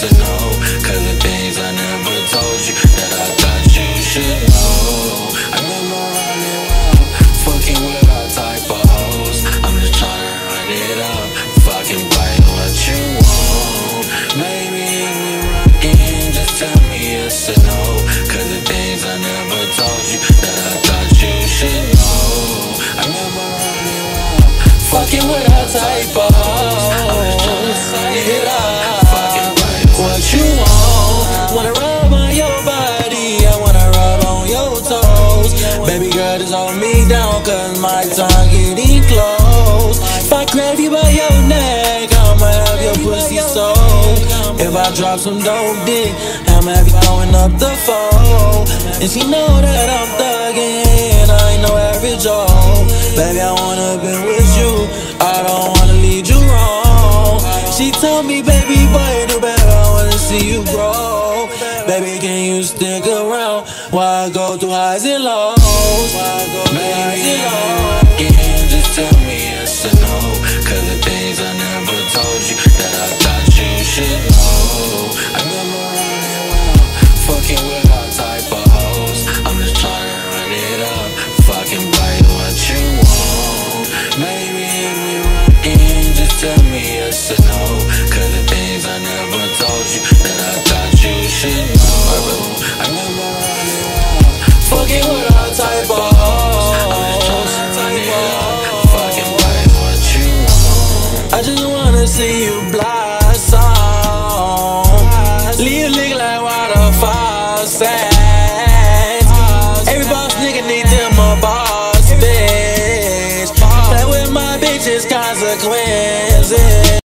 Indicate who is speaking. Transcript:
Speaker 1: yes or no, cause the things I never told you that I thought you should know. I remember running around, fucking with all type of hoes. I'm just tryna run it up, fucking bite what you want. Maybe if we rockin', just tell me yes or no, cause the things I never told you that I thought you should know. I remember running around, fucking with all type of hoes. I'm just tryna run it up, fucking bite what you want.
Speaker 2: Wanna rub on your body, I wanna rub on your toes. Baby girl, just hold me down, cause my tongue getting close. If I grab you by your neck, I'ma have your pussy soaked. If I drop some dope dick, I'ma have you throwing up the phone. And she know that I'm thuggin', I ain't no average Joe. Baby, I wanna be with you, I don't wanna lead you wrong. She told me, baby boy, do better, I wanna see you grow. Baby, can you stick around while I go through highs and lows?
Speaker 1: Maybe again, just tell me yes or no, cause the things I never told you that I thought you should know. I remember running around, fucking with all type of hoes. I'm just tryna run it up, fucking bite what you want. Maybe if we rockin', just tell me yes or no, cause the things I never told you that I thought you should know. I remember running around,
Speaker 2: fucking with all type of hoes.
Speaker 1: I'm just tryna run it up, fucking bite what you want.
Speaker 2: I just wanna see you blossom, leave a lick like water faucet. Every boss nigga need them a boss bitch. Play with my bitches, consequences.